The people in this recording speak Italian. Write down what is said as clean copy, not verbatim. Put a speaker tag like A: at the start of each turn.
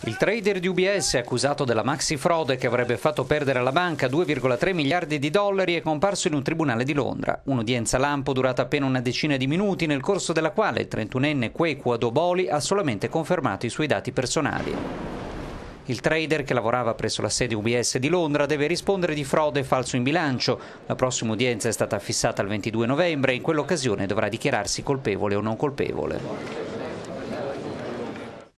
A: Il trader di UBS, accusato della maxi frode che avrebbe fatto perdere alla banca 2,3 miliardi di dollari, è comparso in un tribunale di Londra. Un'udienza lampo durata appena una decina di minuti, nel corso della quale il 31enne Kweku Adoboli ha solamente confermato i suoi dati personali. Il trader, che lavorava presso la sede UBS di Londra, deve rispondere di frode e falso in bilancio. La prossima udienza è stata fissata al 22 novembre e in quell'occasione dovrà dichiararsi colpevole o non colpevole.